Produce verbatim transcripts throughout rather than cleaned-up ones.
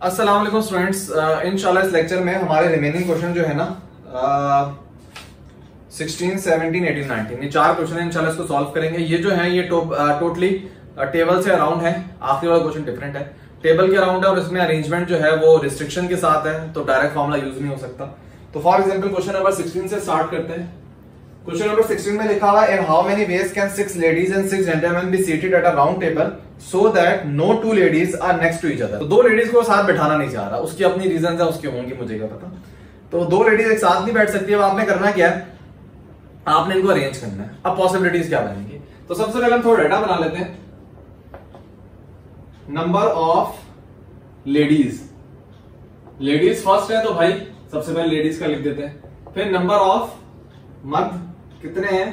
अस्सलाम वालेकुम स्टूडेंट्स, इंशाल्लाह इस लेक्चर में हमारे रिमेनिंग क्वेश्चन जो है ना सिक्सटीन, सेवनटीन, एटीन, नाइनटीन, ये चार क्वेश्चन है। इंशाल्लाह इसको सॉल्व करेंगे। ये जो है ये टोटली टेबल से अराउंड है। आखिरी वाला क्वेश्चन डिफरेंट है, टेबल के अराउंड है और इसमें अरेंजमेंट जो है वो रिस्ट्रिक्शन के साथ है, तो डायरेक्ट फॉर्मूला यूज नहीं हो सकता। तो for example question number sixteen से स्टार्ट करते हैं। क्वेश्चन नंबर सिक्सटीन में लिखा हुआ है, in how many ways can six ladies and six gentlemen be seated at a round table so that no two ladies are next to each other. तो दो ladies को साथ बैठाना नहीं चाह रहा, उसकी अपनी रीजन है, उसकी होंगी, मुझे क्या पता। तो दो लेडीज एक साथ नहीं बैठ सकती है। अब आपने करना क्या है, आपने इनको अरेंज करना है। अब पॉसिबिलिटीज क्या बनेंगी, तो सबसे पहले हम थोड़ा डाटा बना लेते हैं। Number of ladies, ladies first है तो भाई सबसे पहले लेडीज का लिख देते हैं। फिर नंबर ऑफ मर्द कितने हैं।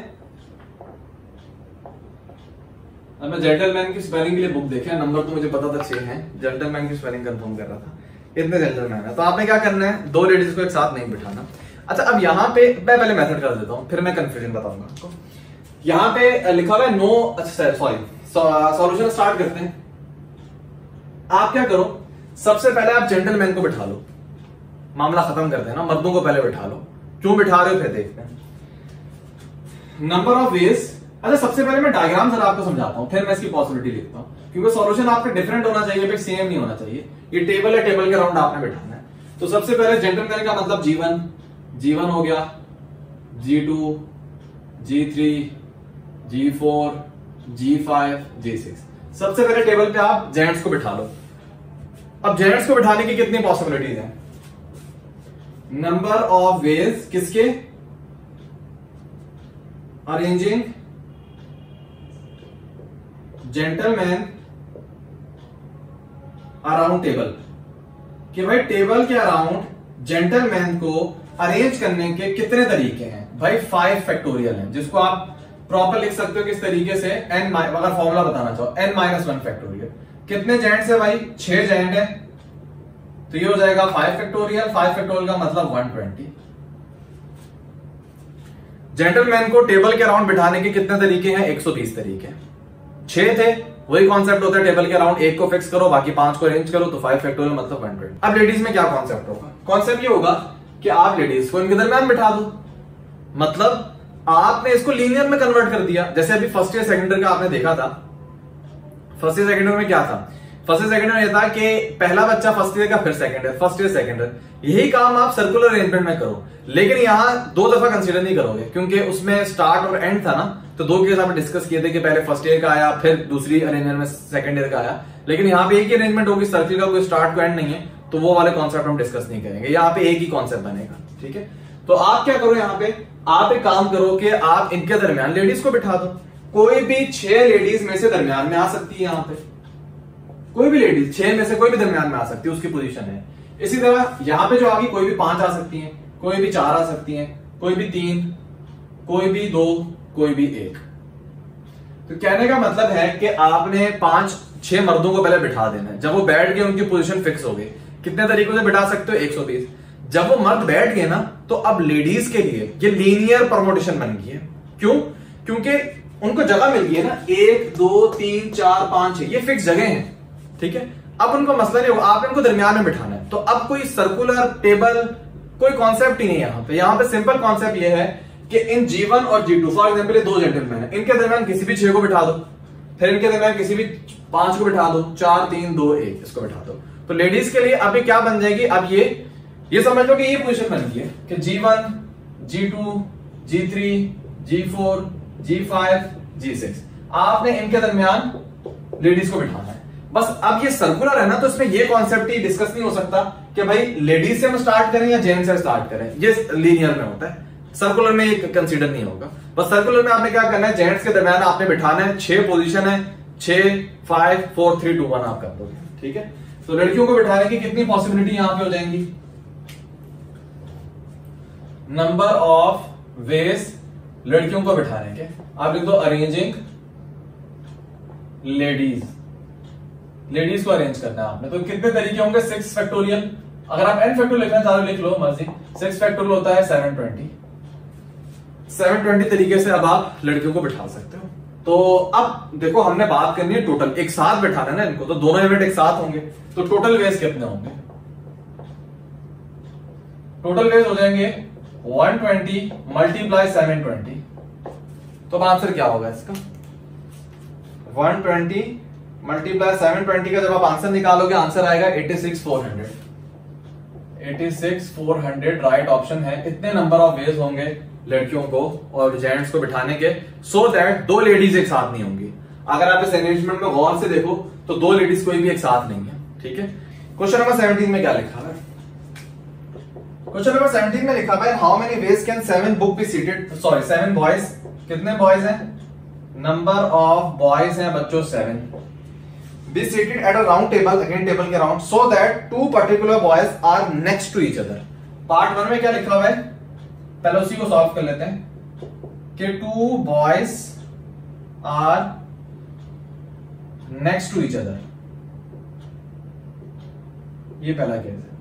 अब मैं जेंटलमैन की स्पेलिंग के लिए बुक देखा, नंबर तो मुझे पता था छह हैं, जेंटलमैन की स्पेलिंग कंफर्म कर रहा था, इतने जेंटलमैन है। तो आपने क्या करना है, दो लेडीज को एक साथ नहीं बिठाना। अच्छा, अब यहां पे मैं पहले मेथड कर देता हूं, फिर मैं कंफ्यूजन बताऊंगा आपको। यहां पे लिखा हुआ है नो, अच्छा सॉरी, सॉल्यूशन स्टार्ट करते हैं। आप क्या करो, सबसे पहले आप जेंटलमैन को बिठा लो, मामला खत्म करते हैं ना, मर्दों को पहले बिठा लो। क्यों बिठा रहे हो फिर देखते हैं। नंबर ऑफ वेज, अच्छा सबसे पहले मैं डायग्राम जरा आपको समझाता हूं, फिर मैं इसकी पॉसिबिलिटी लिखता हूं, क्योंकि सॉल्यूशन आपके डिफरेंट होना चाहिए, सेम नहीं होना चाहिए। ये टेबल है, टेबल के अराउंड आपने बिठाना है। तो सबसे पहले जेंटलमैन का मतलब जी वन, जी वन हो गया, G two, G three, G four, G five, G six. सबसे पहले टेबल पे आप जेंट्स को बिठा लो। अब जेंट्स को बिठाने की कितनी पॉसिबिलिटीज हैं, नंबर ऑफ वेज किसके, अरेंजिंग जेंटलमैन अराउंड टेबल, कि भाई टेबल के अराउंड जेंटलमैन को अरेंज करने के कितने तरीके हैं। भाई फाइव फैक्टोरियल है, जिसको आप प्रॉपर लिख सकते हो किस तरीके से, एन, अगर फॉर्मूला बताना चाहो एन माइनस वन फैक्टोरियल। कितने जेंट्स है भाई, छह जेंट है, तो ये हो जाएगा फाइव फैक्टोरियल। फाइव फैक्टोरियल का मतलब वन ट्वेंटी। जेंटलमैन को टेबल के अराउंड बिठाने के कितने तरीके हैं, एक सौ बीस तरीके। छह थे, वही कॉन्सेप्ट होता है, टेबल के अराउंड एक को फिक्स करो, बाकी पांच को अरेंज करो, तो फाइव फैक्टोरियल मतलब वन ट्वेंटी। अब लेडीज में क्या कॉन्सेप्ट होगा, कॉन्सेप्ट ये होगा कि आप लेडीज को इनके दरमियान बिठा दो, मतलब आपने इसको लीनियर में कन्वर्ट कर दिया। जैसे अभी फर्स्ट ईयर सेकेंड ईयर का आपने देखा था, फर्स्ट ईयर सेकेंड ईयर में क्या था, फर्स्ट ईयर सेकेंड ईयर ये था कि पहला बच्चा फर्स्ट ईयर का, फिर second year, first year second year. यही काम आप सर्कुलर अरेंजमेंट में करो, लेकिन यहां दो दफा कंसीडर नहीं करोगे, क्योंकि उसमें स्टार्ट और एंड था ना। तो दो केस आपने डिस्कस किए थे कि पहले फर्स्ट ईयर का आया, फिर दूसरी अरेंजमेंट में सेकंड ईयर का आया। लेकिन यहाँ पे एक ही अरेंजमेंट होगी, सर्किल का कोई स्टार्ट को एंड नहीं है, तो वो वाले कॉन्सेप्ट हम डिस्कस नहीं करेंगे। यहाँ पे एक ही कॉन्सेप्ट बनेगा, ठीक है। तो आप क्या करो, यहाँ पे आप एक काम करो कि आप इनके दरमियान लेडीज को बिठा दो। कोई भी छह लेडीज में से दरमियान में आ सकती है, यहाँ पे कोई भी लेडीज छह में से कोई भी दरमियान में आ सकती है, उसकी पोजीशन है। इसी तरह यहाँ पे जो आगे कोई भी पांच आ सकती हैं, कोई भी चार आ सकती हैं, कोई भी तीन, कोई भी दो, कोई भी एक। तो कहने का मतलब है कि आपने पांच छह मर्दों को पहले बिठा देना है। जब वो बैठ गए, उनकी पोजीशन फिक्स हो गई। कितने तरीकों से बिठा सकते हो, एक सौ बीस। जब वो मर्द बैठ गए ना, तो अब लेडीज के लिए ये लीनियर परमोटेशन बन गई है। क्यों, क्योंकि उनको जगह मिल गई है ना, एक दो तीन चार पांच छह, ये फिक्स जगह है, ठीक है। अब उनको मसला नहीं होगा, आप इनको दरमियान में बिठाना है। तो अब कोई सर्कुलर टेबल कोई कॉन्सेप्ट ही नहीं है यहाँ पे। यहाँ पे सिंपल कॉन्सेप्ट ये है कि इन जी वन और जी टू, फॉर एग्जाम्पल ये दो जेंटलमैन है, इनके दरमियान किसी भी छह को बिठा दो, फिर इनके दरमियान किसी भी पांच को बिठा दो, चार तीन दो एक, इसको बिठा दो। तो लेडीज के लिए अब ये क्या बन जाएगी, अब ये ये समझ लो कि ये पोजीशन बन गई है कि G one, G two, G three, G four, G five, G six. आपने इनके दरमियान लेडीज को बिठाना है। बस अब ये सर्कुलर है ना, तो इसमें ये कॉन्सेप्ट ही डिस्कस नहीं हो सकता कि भाई लेडीज से हम स्टार्ट करें या जेंट्स से स्टार्ट करें। ये लीनियर में होता है, सर्कुलर में ये कंसीडर नहीं होगा। बस सर्कुलर में आपने क्या करना है, जेंट्स के दरमियान आपने बिठाना है। छह पोजीशन है, छह, five, four, three, two, one आप कर दोगे, ठीक है। तो लड़कियों को बिठाने की कितनी पॉसिबिलिटी यहां पे हो जाएंगी, नंबर ऑफ वेज लड़कियों को बिठाने के, आप लिख दो अरेंजिंग लेडीज। लेडीज को अरेंज करना है आपने, तो कितने तरीके होंगे, सिक्स फैक्टोरियल। अगर आप एन फैक्टोरियल लिखना चाहो लिख लो, मर्जी। सिक्स फैक्टोरियल होता है सेवन ट्वेंटी। सेवन ट्वेंटी तरीके से अब आप लड़कियों को बिठा सकते हो। तो अब देखो, हमने बात करनी है टोटल, एक साथ बैठाना है ना इनको, तो दोनों इवेंट एक साथ होंगे, तो टोटल वेज कितने होंगे, टोटल वेज हो जाएंगे one twenty multiply seven twenty. तो अब आंसर क्या होगा इसका? One twenty multiply seven twenty का जब आप आंसर निकालोगे आंसर आएगा eighty six four hundred. Right six four हंड्रेड राइट ऑप्शन है। इतने नंबर ऑफ वेज होंगे लड़कियों को और जेंट्स को बिठाने के, सो so दैट दो लेडीज एक साथ नहीं होंगी। अगर आप इस अरेंजमेंट में गौर से देखो तो दो लेडीज कोई भी एक साथ नहीं है। ठीक है, क्वेश्चन नंबर सेवनटीन में क्या लिखा है? क्वेश्चन नंबर सेवनटीन में लिखा है how many ways can seven book be seated, sorry seven boys, कितने बॉयज हैं? नंबर ऑफ बॉयज हैं बच्चों seven, be seated at a round table, again table के round, so that two particular boys are next to each other. Part one में क्या लिखा हुआ है, पहले उसी को सॉल्व कर लेते हैं कि two boys are next to each other, ये पहला केस है।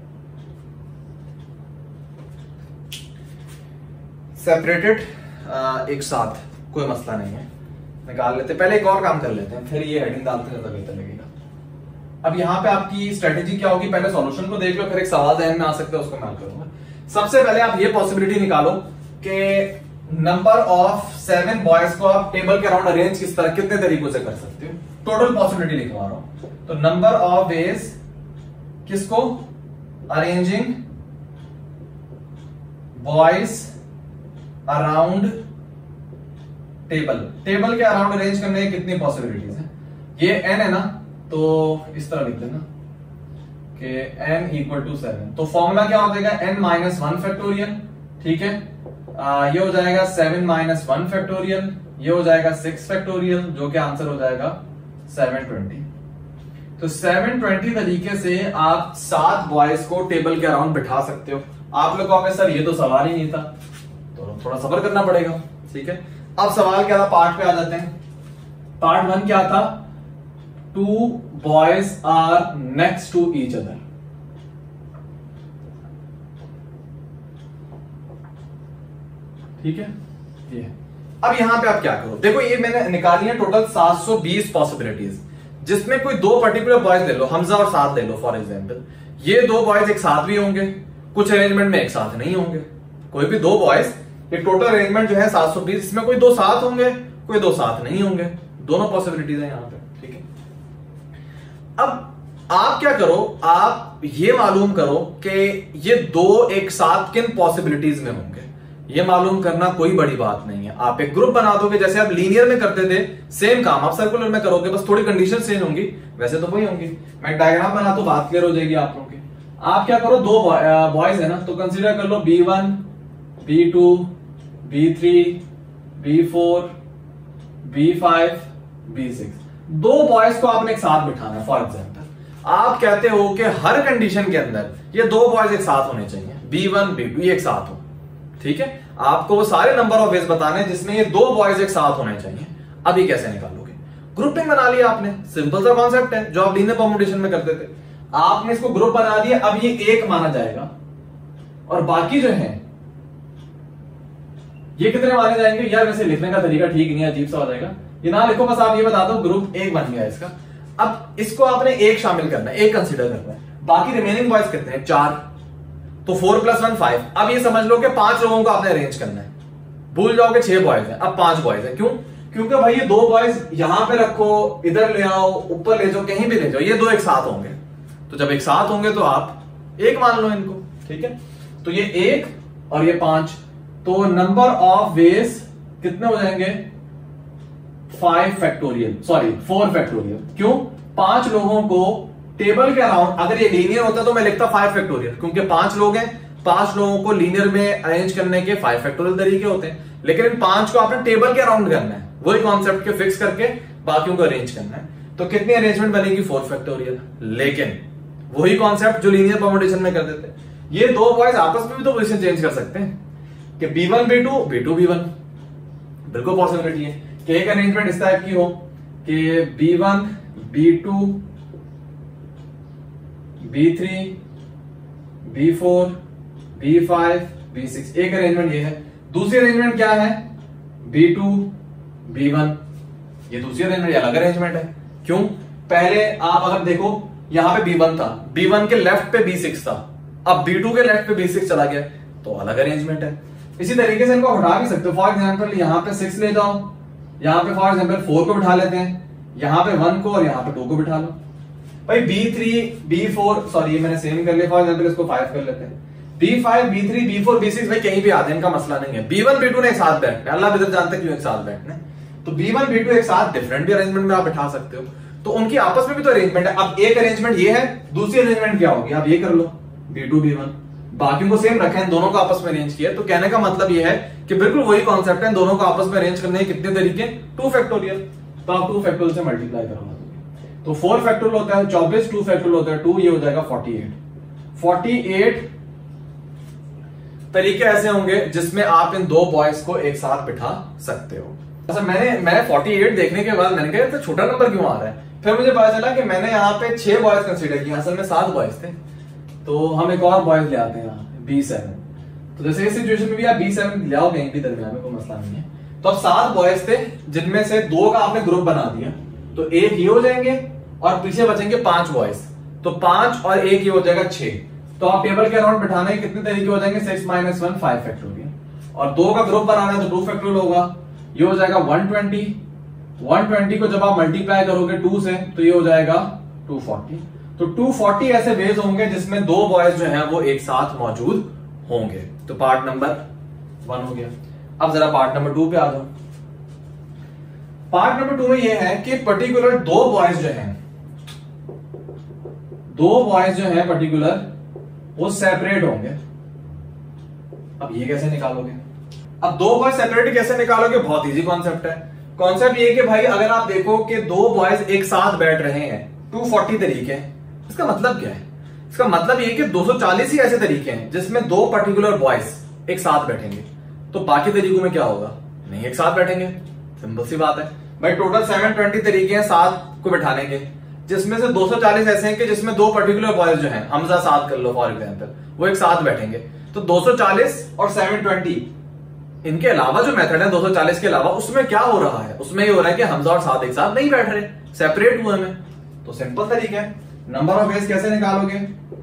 सेपरेटेड एक साथ, कोई मसला नहीं है, निकाल लेते। पहले एक और काम कर लेते हैं, फिर ये हेडिंग डालते हैं, ज्यादा बेहतर लगेगा। अब यहां पे आपकी स्ट्रेटेजी क्या होगी, पहले सॉल्यूशन को देख लो, फिर एक सवाल ध्यान में आ सकता है, उसको मैं करूंगा। सबसे पहले आप ये पॉसिबिलिटी निकालो कि नंबर ऑफ सेवन बॉयज को आप टेबल के अराउंड अरेंज किस तरह, कितने तरीकों से कर सकते हो। टोटल पॉसिबिलिटी लिखवा रहा हूं, तो नंबर ऑफ वेज किसको, arranging boys around table, table के अराउंड अरेंज करने की कितनी पॉसिबिलिटीज है। ये एन है ना, तो इस तरह लिख देना कि एन इक्वल टू सेवन। तो फॉर्मूला क्या हो जाएगा, एन माइनस वन फैक्टोरियल। ठीक है, आ, ये हो जाएगा सेवन माइनस वन फैक्टोरियल, ये हो जाएगा सिक्स फैक्टोरियल, जो कि आंसर हो जाएगा सेवन ट्वेंटी। तो सेवन ट्वेंटी तरीके से आप सात बॉयज को टेबल के अराउंड बिठा सकते हो। आप लोग कहोगे सर ये तो सवाल ही नहीं था, तो थोड़ा सब्र करना पड़ेगा। ठीक है, अब सवाल क्या था, पार्ट पे आ जाते हैं। पार्ट वन क्या था, two boys are next to each other. ठीक है, ये अब यहां पे आप क्या करो, देखो ये मैंने निकाली है टोटल सात सौ बीस पॉसिबिलिटीज, जिसमें कोई दो पर्टिकुलर बॉयज ले लो, हमजा और साथ ले लो फॉर एग्जांपल। ये दो बॉयज एक साथ भी होंगे, कुछ अरेंजमेंट में एक साथ नहीं होंगे। कोई भी दो बॉयज, ये टोटल अरेंजमेंट जो है सात सौ बीस, इसमें कोई दो साथ होंगे, कोई दो साथ नहीं होंगे, दोनों पॉसिबिलिटीज है यहां पे। ठीक है, अब आप क्या करो, आप ये मालूम करो कि ये दो एक साथ किन पॉसिबिलिटीज में होंगे। ये मालूम करना कोई बड़ी बात नहीं है। आप एक ग्रुप बना दोगे, जैसे आप लीनियर में करते थे, सेम काम आप सर्कुलर में करोगे, बस थोड़ी कंडीशन चेंज होंगी, वैसे तो वही होंगी। मैं डायग्राम बना तो बात क्लियर हो जाएगी आप लोगों की। आप क्या करो, दो बॉयज है ना, तो कंसीडर कर लो B one, B two, B three, B four, B five, B six. दो बॉयज को आपने एक साथ बिठाना है। फॉर एग्जाम्पल आप कहते हो कि हर कंडीशन के अंदर ये दो बॉयज एक साथ होने चाहिए, बी वन बी टू ये एक साथ हो। ठीक है, आपको वो सारे नंबर ऑफ वेज बताने जिसमें ये दो बॉयज एक साथ होने चाहिए। अभी कैसे निकालोगे, ग्रुपिंग बना लिया आपने, सिंपल सा कॉन्सेप्ट है जो आप लीनियर परम्यूटेशन में करते थे। आपने इसको ग्रुप बना दिया, अब ये एक माना जाएगा और बाकी जो है ये कितने माने जाएंगे। यार वैसे लिखने का तरीका ठीक नहीं है, अजीब सा हो जाएगा, ये ना लिखो, बस आप ये बता दो ग्रुप एक बन गया इसका। अब इसको आपने एक शामिल करना है, एक कंसीडर करना है, बाकी रिमेनिंग बॉयज कितने हैं, चार, तो फोर प्लस वन फाइव। अब ये समझ लो कि पांच लोगों को आपने अरेंज करना है, भूल जाओगे छह बॉयज हैं, अब पांच बॉयज हैं। क्यों, क्योंकि भाई ये दो बॉयज यहां पे रखो, इधर ले आओ, ऊपर ले जाओ, कहीं भी ले जाओ, ये दो एक साथ होंगे। तो जब एक साथ होंगे तो आप एक मान लो इनको। ठीक है, तो ये एक और ये पांच, तो नंबर ऑफ वेज कितने हो जाएंगे, five factorial, sorry four factorial. क्यों, पांच लोगों को टेबल के अराउंड, अगर ये लीनियर होता तो मैं लिखता फाइव फैक्टोरियल, क्योंकि पांच लोग हैं, पांच लोगों को लीनियर में अरेंज करने के फाइव फैक्टोरियल तरीके होते हैं, लेकिन इन पांच को आपने टेबल के अराउंड करना है, वही कॉन्सेप्ट के फिक्स करके बाकियों को अरेंज करना है। तो कितनी अरेंजमेंट बनेगी, फोर फैक्टोरियल, लेकिन वही कॉन्सेप्ट जो लीनियर परम्यूटेशन में करते थे। ये दो बॉयज आपस में भी तो पोजीशन चेंज कर सकते हैं कि B one B two, B two B one, बिल्कुल पॉसिबिलिटी है कि एक अरेंजमेंट इस टाइप की हो कि B one B two B three B four B five B six, एक अरेंजमेंट ये है। दूसरी अरेंजमेंट क्या है, बी टू बी वन, ये दूसरी अरेंजमेंट अलग अरेंजमेंट है। क्यों, पहले आप अगर देखो यहां पे बी वन था, बी वन के लेफ्ट पे बी सिक्स था, अब बी टू के लेफ्ट पे बी सिक्स चला गया, तो अलग अरेंजमेंट है। इसी तरीके से इनको हटा भी सकते हो। फॉर एग्जाम्पल यहाँ पे सिक्स ले जाओ, यहाँ पे फॉर एग्जाम्पल फोर को बिठा लेते हैं, यहाँ पे वन को और यहाँ पे टू को बिठा लो। भाई B three B four sorry ये मैंने सेम कर लिया, फॉर एग्जाम्पल इसको फाइव कर लेते हैं। B five B three B four B six भाई कहीं भी आते हैं, इनका मसला नहीं है। बी वन बी टू ने एक साथ बैठना, अल्लाह बेहतर जानते हैं क्यों एक साथ बैठने। तो बी वन बी टू एक साथ डिफरेंट भी अरेंजमेंट में आप बिठा सकते हो, तो उनकी आपस में भी तो अरेंजमेंट है। अब एक अरेंजमेंट ये है, दूसरी अरेंजमेंट क्या होगी, आप ये कर लो बी टू बी वन, बाकी को सेम रखे हैं, दोनों को आपस में अरेंज किया। तो कहने का मतलब ये है कि बिल्कुल वही कॉन्सेप्ट है, दोनों को आपस में अरेंज करने के कितने तरीके, टू फैक्टोरियल। तो आप टू फैक्टोरियल से मल्टीप्लाई करोगे तो फोर फैक्टोरियल होता है चौबीस, टू फैक्टोरियल होता है टू, ये हो जाएगा फोर्टी एट। फोर्टी एट तरीके ऐसे होंगे जिसमें आप इन दो बॉयज को एक साथ बिठा सकते हो। अच्छा मैंने मैं फोर्टी एट देखने के बाद मैंने कहा तो छोटा नंबर क्यों आ रहा है, फिर मुझे पता चला कि मैंने यहाँ पे छह बॉयज कंसीडर किए, असल में सात बॉयज थे। तो हम एक और बॉयज ले आते हैं यहाँ बी सेवन। तो जैसे इस सिचुएशन में भी आप बी सेवन ले आओ कहीं भी दरमियान में, कोई मसला नहीं है। तो अब सात बॉयज थे जिनमें से दो का आपने ग्रुप बना दिया, तो एक ये हो जाएंगे और पीछे बचेंगे पांच बॉयज, तो पांच और एक ये हो जाएगा छह। तो आप टेबल के अराउंड बिठाने के कितने तरीके हो जाएंगे, six minus one five factorial, और दो का ग्रुप बनाना है तो टू फैक्टोरियल होगा, ये हो जाएगा वन ट्वेंटी। वन ट्वेंटी को जब आप मल्टीप्लाई करोगे टू से तो ये हो जाएगा टू फोर्टी। तो टू फोर्टी ऐसे वेज होंगे जिसमें दो बॉयज जो हैं वो एक साथ मौजूद होंगे। तो पार्ट नंबर वन हो गया। अब जरा पार्ट नंबर टू पे आ जाओ। पार्ट नंबर टू में ये है कि पर्टिकुलर दो बॉयज जो हैं, दो बॉयज जो हैं पर्टिकुलर वो सेपरेट होंगे। अब ये कैसे निकालोगे, अब दो बॉयज सेपरेट कैसे निकालोगे, बहुत इजी कॉन्सेप्ट है। कॉन्सेप्ट ये कि भाई अगर आप देखो कि दो बॉयज एक साथ बैठ रहे हैं, टू फोर्टी तरीके, इसका मतलब क्या है, इसका मतलब ये कि दो सौ चालीस ही ऐसे तरीके हैं जिसमें दो पर्टिकुलर बॉयज एक साथ बैठेंगे। तो बाकी तरीकों में क्या होगा, नहीं एक साथ बैठेंगे, सिंपल सी बात है भाई। टोटल सेवन ट्वेंटी तरीके हैं सात को बैठाने के, जिसमें से दो सौ चालीस ऐसे हैं कि जिसमें दो पर्टिकुलर बॉयज जो हैं, हमजा साथ कर लो फॉर एग्जांपल, वो एक साथ बैठेंगे। तो दो सौ चालीस और सेवन ट्वेंटी, इनके अलावा जो मेथड है दो सौ चालीस के अलावा, उसमें क्या हो रहा है, उसमें ये हो रहा है कि हमजा और साथ एक साथ नहीं बैठ रहे, सेपरेट हुए में। तो सिंपल तरीका है। नंबर ऑफ वेज कैसे निकालोगे,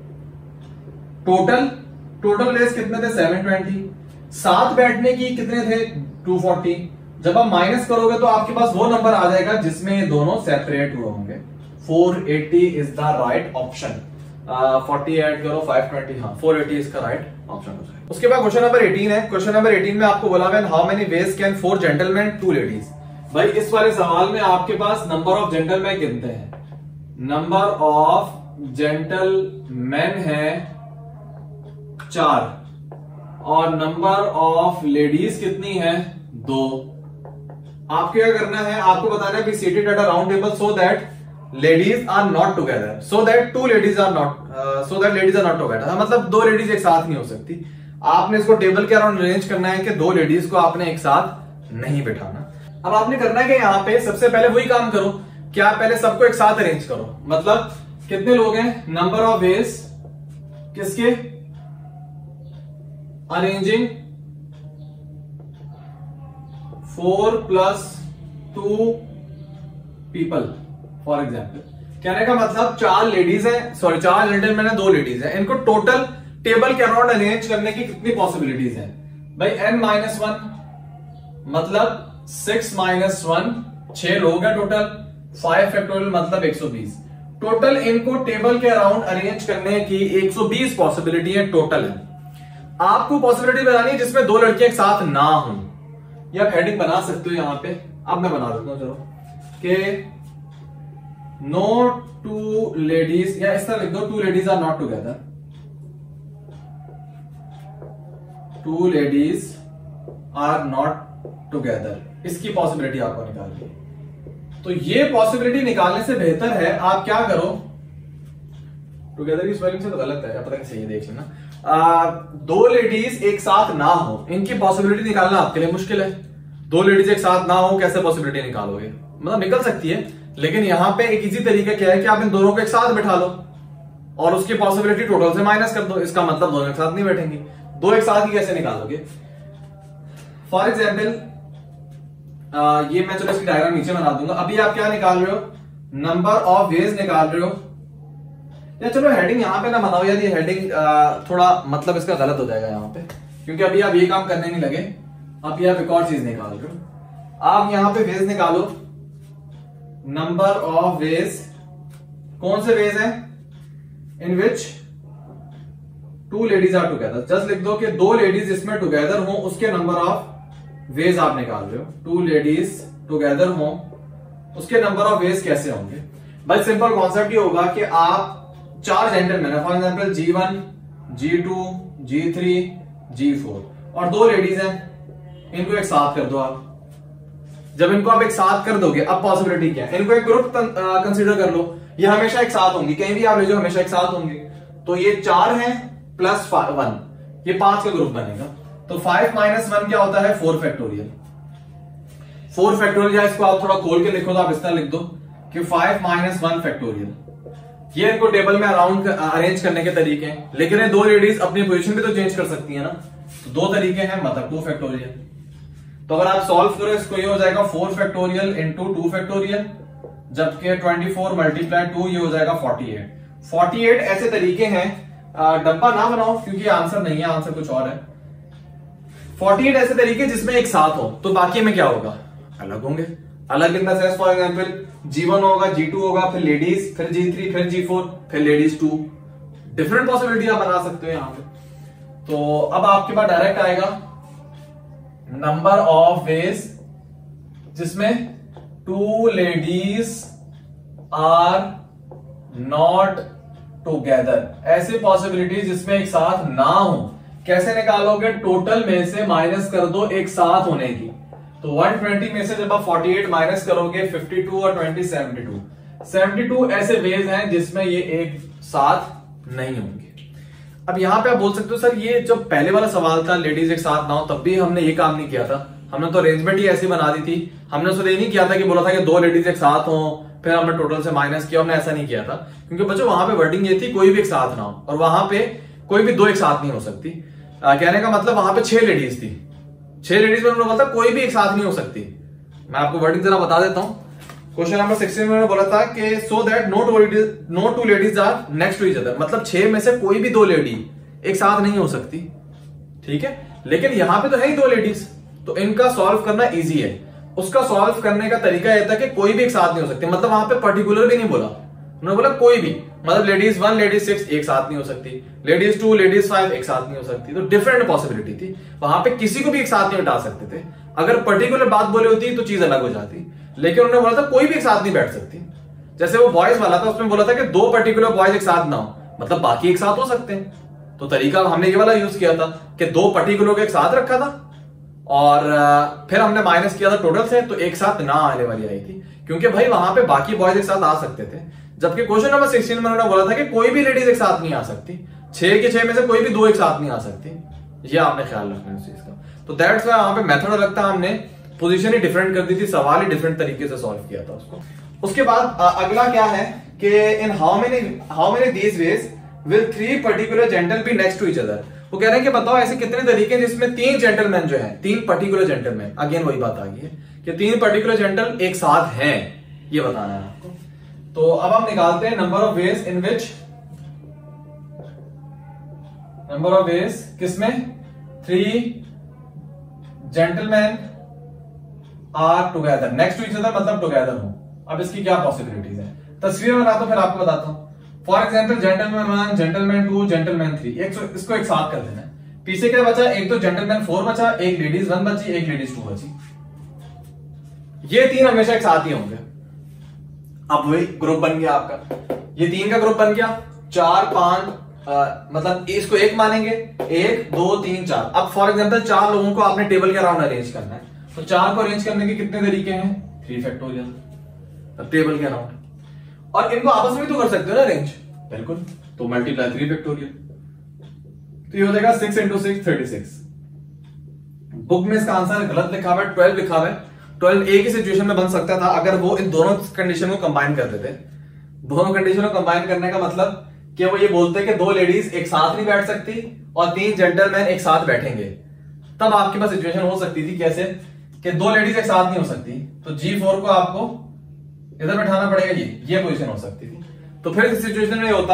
टोटल टोटल वेज कितने थे, सेवन ट्वेंटी, साथ बैठने की कितने थे, टू फोर्टी। जब आप माइनस करोगे तो आपके पास वो नंबर आ जाएगा जिसमें ये दोनों सेपरेट हुए होंगे। Four eighty is the right option. Forty add करो फाइव ट्वेंटी, हाँ फोर एटी इसका राइट ऑप्शन हो जाएगा। उसके बाद क्वेश्चन नंबर एटीन है। क्वेश्चन नंबर एटीन में आपको बोला है how many ways can four gentlemen two ladies. भाई इस वाले सवाल में आपके पास नंबर ऑफ जेंटलमैन कितने हैं, नंबर ऑफ जेंटलमैन है चार, और नंबर ऑफ लेडीज कितनी है, दो। आपको क्या करना है, आपको बताना है कि seated at a round table so that ladies are not together, so that two ladies are not, so that ladies are not together. मतलब दो लेडीज एक साथ नहीं हो सकती। आपने इसको टेबल के अराउंड अरेंज करना है कि दो लेडीज को आपने एक साथ नहीं बिठाना। अब आपने करना है कि यहाँ पे सबसे पहले वही काम करो कि आप पहले सबको एक साथ अरेंज करो। मतलब कितने लोग हैं, नंबर ऑफ वेज किसके, arranging four plus two people for example. कहने का मतलब चार लेडीज हैं, सॉरी चार जेंटलमैन है, दो लेडीज हैं, इनको टोटल टेबल के अराउंड अरेंज करने की कितनी पॉसिबिलिटीज हैं भाई, एन माइनस वन, मतलब सिक्स माइनस वन, छह लोग हैं टोटल, फाइव फैक्टोरियल मतलब एक सौ बीस। टोटल इनको टेबल के अराउंड अरेंज करने की एक सौ बीस पॉसिबिलिटी है टोटल है। आपको पॉसिबिलिटी बनानी है जिसमें दो लड़कियां एक साथ ना हो। या हेडिंग बना सकते हो यहां पे, अब मैं बना देता हूं चलो कि नो टू लेडीज, या इस तरह लिख दो, two ladies are not together, two ladies are not together, इसकी पॉसिबिलिटी आपको निकालनी है। तो ये पॉसिबिलिटी निकालने से बेहतर है आप क्या करो, टुगेदर की स्पेलिंग से तो गलत है, पता नहीं सही है, देख लेना। आ, दो लेडीज एक साथ ना हो, इनकी पॉसिबिलिटी निकालना आपके लिए मुश्किल है। दो लेडीज एक साथ ना हो, कैसे पॉसिबिलिटी निकालोगे, मतलब निकल सकती है, लेकिन यहां पे एक इजी तरीका क्या है कि आप इन दोनों को एक साथ बिठा लो और उसकी पॉसिबिलिटी टोटल से माइनस कर दो। इसका मतलब दोनों एक साथ नहीं बैठेंगे। दो एक साथ ही कैसे निकालोगे, फॉर एग्जाम्पल ये मैं चलो इसकी डायग्राम नीचे बना दूंगा। अभी आप क्या निकाल रहे हो, नंबर ऑफ वेज निकाल रहे हो, या चलो हेडिंग यहां पे ना बनाओ यार, ये हेडिंग थोड़ा मतलब इसका गलत हो जाएगा यहाँ पे। क्योंकि अभी आप ये काम करने नहीं लगे, आप ये आप एक और चीज निकाल रहे हो। आप यहां पे वेज निकालो, नंबर ऑफ वेज, कौन से वेज हैं in which two ladies are together. Just लिख दो कि दो लेडीज जिसमें टुगेदर हो उसके नंबर ऑफ वेज आप निकाल रहे हो। टू लेडीज टुगेदर हो उसके नंबर ऑफ वेज कैसे होंगे भाई? सिंपल कॉन्सेप्ट ये होगा कि आप चार जेंटलमैन है, for example G one, G two, G three, G four, और दो लेडीज हैं, इनको एक साथ कर दो आप। जब इनको आप एक साथ कर दोगे, अब पॉसिबिलिटी क्या है, इनको एक ग्रुप कंसीडर कर लो, ये हमेशा एक साथ होंगी, कहीं भी आप ले जाओ हमेशा एक साथ होंगे। तो ये चार हैं प्लस वन, ये पांच का ग्रुप बनेगा। तो फाइव माइनस वन क्या होता है? Four factorial. फोर फैक्टोरियल, या इसको आप थोड़ा खोल के लिखो तो आप इस तरह लिख दो कि फाइव माइनस वन फैक्टोरियल। ये इनको टेबल में अराउंड अरेंज करने के तरीके हैं, लेकिन ये दो लेडीज अपनी पोजीशन भी तो चेंज कर सकती है ना। तो दो तरीके हैं, मतलब टू फैक्टोरियल। तो अगर आप सॉल्व करो इसको, ये हो जाएगा four factorial into two factorial, जबकि ट्वेंटी फोर मल्टीप्लाई टू ये हो जाएगा फोर्टी एट। फोर्टी एट ऐसे तरीके हैं, डब्बा ना बनाओ क्योंकि आंसर नहीं है, आंसर कुछ और है। फोर्टी एट ऐसे तरीके जिसमें एक साथ हो, तो बाकी में क्या होगा? अलग होंगे। अलग in the sense, for example G one होगा, जी टू होगा, फिर लेडीज, फिर जी थ्री, फिर जी फोर, फिर लेडीज टू। डिफरेंट पॉसिबिलिटी आप बना सकते हो यहां पे। तो अब आपके पास डायरेक्ट आएगा नंबर ऑफ वेज जिसमें two ladies are not together. ऐसी पॉसिबिलिटी जिसमें एक साथ ना हो, कैसे निकालोगे? टोटल में से माइनस कर दो एक साथ होने की। तो वन ट्वेंटी में से जब आप फोर्टी एट माइनस करोगे, फिफ्टी टू और twenty seventy two. Seventy two ऐसे वेज हैं जिसमें ये एक साथ नहीं होंगे। अब यहां पे आप बोल सकते हो सर ये जो पहले वाला सवाल था लेडीज एक साथ ना हो, तब भी हमने ये काम नहीं किया था, हमने तो अरेंजमेंट ही ऐसी बना दी थी। हमने उसको ये नहीं किया था कि बोला था कि दो लेडीज एक साथ हो, फिर हमने टोटल से माइनस किया, हमने ऐसा नहीं किया था। क्योंकि बच्चों वहां पे वर्डिंग ये थी कोई भी एक साथ ना हो, और वहां पे कोई भी दो एक साथ नहीं हो सकती। आ, कहने का मतलब वहां पे छह लेडीज थी, छह लेडीज में उन्होंने बोला था कोई भी एक साथ नहीं हो सकती। मैं आपको वर्डिंग जरा बता देता हूं। क्वेश्चन नंबर सिक्सटीन में बोला था कि so that no two ladies no two ladies are next to each other, मतलब छह में से कोई भी दो लेडी एक साथ नहीं हो सकती। ठीक है, लेकिन यहां पे तो है ही दो लेडीज, तो इनका सॉल्व करना इजी है। उसका सॉल्व करने का तरीका यह था कि कोई भी एक साथ नहीं हो सकती, मतलब वहां पे पर्टिकुलर भी नहीं बोला, उन्होंने बोला कोई भी, मतलब लेडीज वन लेडीज सिक्स एक साथ नहीं हो सकती, लेडीज टू लेडीज फाइव एक साथ नहीं हो सकती। तो डिफरेंट पॉसिबिलिटी थी, वहां पे किसी को भी एक साथ नहीं बिठा सकते थे। अगर पर्टिकुलर बात बोली होती तो चीज अलग हो जाती, लेकिन उन्होंने बोला था कोई भी एक साथ नहीं बैठ सकती। जैसे वो बॉयज वाला था, उसमें बोला था कि दो पर्टिकुलर बॉयज एक साथ ना हो, मतलब बाकी एक साथ हो सकते हैं। तो तरीका हमने ये वाला यूज किया था कि दो पर्टिकुलर को एक साथ रखा था, और फिर हमने माइनस किया था टोटल से, तो एक साथ ना आने वाली आई थी, क्योंकि भाई वहां पे बाकी बॉयज एक साथ आ सकते थे। जबकि क्वेश्चन नंबर सिक्सटीन में उन्होंने बोला था कि कोई भी लेडीज एक साथ नहीं आ सकती, छह के छह में से कोई भी दो एक साथ नहीं आ सकती। ये आपने ख्याल रखना है इस चीज का। तो दैट्स व्हाई वहां पे मेथड अलग था, हमने पोजीशन ही डिफरेंट कर दी थी, सवाल ही डिफरेंट तरीके से सॉल्व किया था उसको। उसके बाद अगला क्या है कि in how many how many these ways will three particular gentle be next to each other. वो कह रहे हैं कि बताओ ऐसे कितने तरीके जिसमें तीन जेंटलमैन जो हैं, तीन पर्टिकुलर जेंटलमैन, अगेन वही बात आ गई है कि तीन पर्टिकुलर जेंटल एक साथ हैं, ये बताना है आपको। तो अब हम निकालते हैं number of ways in which number of ways किसमें three gentlemen are together next to each other, मतलब टुगेदर हो। अब इसकी क्या पॉसिबिलिटीज है, तस्वीर बना तो फिर आपको बताता हूं। For example gentleman one, gentleman two, gentleman three, एक इसको एक साथ कर देना है। पीछे क्या बचा, एक तो जेंटलमैन फोर बचा, एक लेडीज वन बची, एक लेडीज टू बची। ये तीन हमेशा एक साथ ही होंगे। अब वही ग्रुप बन गया आपका, ये तीन का ग्रुप बन गया, चार पांच, आ, मतलब इसको एक मानेंगे, एक दो तीन चार। अब फॉर एग्जाम्पल चार लोगों को आपने टेबल के अराउंड अरेंज करना है, तो चार को अरेंज करने के कितने तरीके हैं, थ्री फैक्टोरियल टेबल के अराउंड। और इनको आपस में तो कर सकते हो ना अरेंज, बिल्कुल, तो मल्टीप्लाई थ्री फैक्टोरियल, तो ये हो जाएगा six into six thirty six. Book में इसका आंसर गलत लिखा हुआ है, ट्वेल्व लिखा हुआ है। ट्वेल्व एक ही सिचुएशन में बन सकता था अगर वो इन दोनों कंडीशन को कंबाइन कर देते। दोनों कंडीशन को कंबाइन करने का मतलब कि वो ये बोलते कि दो लेडीज एक साथ नहीं बैठ सकती और तीन जेंटलमैन एक साथ बैठेंगे, तब आपके पास सिचुएशन हो सकती थी कैसे कि दो लेडीज एक साथ नहीं हो सकती, तो जी फोर को आपको इधर बैठाना पड़ेगा, ये ये पोजीशन हो सकती थी। तो फिर इस सिचुएशन में होता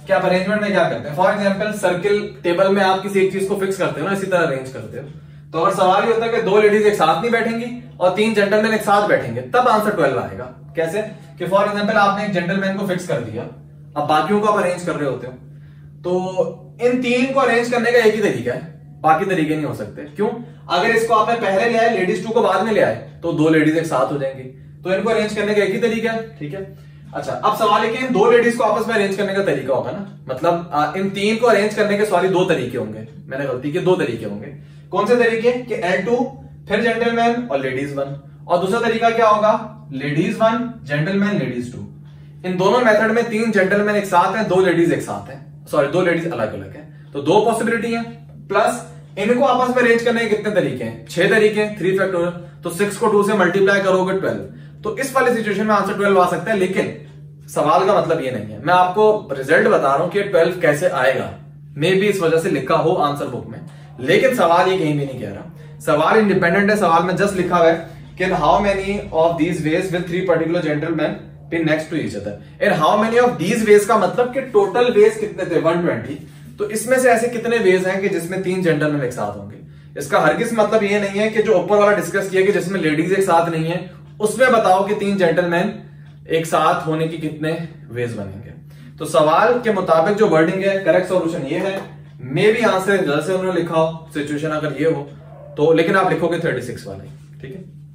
कि आप अरेंजमेंट में क्या करते हैं। फॉर एग्जाम्पल सर्किल टेबल में आप किसी एक चीज को फिक्स करते हो ना, इसी तरह अरेंज करते हो। तो अगर सवाल ये होता है कि दो लेडीज एक साथ नहीं बैठेंगी और तीन जेंटलमैन एक साथ बैठेंगे, तब आंसर ट्वेल्व आएगा। कैसे कि फॉर एग्जाम्पल आपने एक जेंटलमैन को फिक्स कर दिया, अब बाकियों को आप अरेंज कर रहे होते हो, तो इन तीन को अरेंज करने का एक ही तरीका है, बाकी तरीके नहीं हो सकते। क्यों? अगर इसको आपने पहले ले आए, लेडीज टू को बाद में ले आए, तो दो लेडीज एक साथ हो जाएंगी। तो इनको अरेंज करने का एक ही तरीका है, ठीक है। अच्छा, अब सवाल है कि इन दो लेडीज को आपस में अरेंज करने का तरीका होगा ना, मतलब आ, इन तीन को अरेंज करने के सॉरी दो तरीके होंगे, मैंने गलती की, दो तरीके होंगे। कौन से तरीके? कि एल टू फिर जेंटलमैन और लेडीज वन, और दूसरा तरीका क्या होगा? Ladies one gentleman ladies two. इन दोनों मेथड में तीन जेंटलमैन एक साथ हैं, दो लेडीज एक साथ हैं, सॉरी दो लेडीज अलग अलग हैं, तो दो पॉसिबिलिटी है। प्लस इनको आपस में अरेंज करने के कितने तरीके हैं? छह तरीके हैं, थ्री फैक्टोरियल। तो सिक्स को टू से मल्टीप्लाई करोगे ट्वेल्व, तो इस वाली सिचुएशन में आंसर ट्वेल्व आ सकता है। लेकिन सवाल का मतलब ये नहीं है, मैं आपको रिजल्ट बता रहा हूं कि ट्वेल्व कैसे आएगा। मे भी इस वजह से लिखा हो आंसर बुक में, लेकिन सवाल ये कहीं भी नहीं कह रहा। सवाल इंडिपेंडेंट है, सवाल में जस्ट लिखा हुआ है कि how many of these ways with three particular gentleman be next to each other. In how many of these ways का मतलब कि टोटल वेज कितने थे? One twenty. तो इसमें से ऐसे कितने वेज हैं कि जिसमें तीन जेंटलमैन एक साथ होंगे? इसका हरगिज मतलब ये नहीं है कि जो ऊपर वाला डिस्कस किया कि जिसमें लेडीज एक साथ नहीं है, उसमें बताओ कि तीन जेंटलमैन एक साथ होने की कितने वेज बनेंगे। तो सवाल के मुताबिक जो वर्डिंग है, करेक्ट सॉल्यूशन ये है। मे बी आंसर जैसे उन्होंने लिखा हो, सिचुएशन अगर ये हो तो, लेकिन आप लिखोगे थर्टी सिक्स वाले, ठीक है।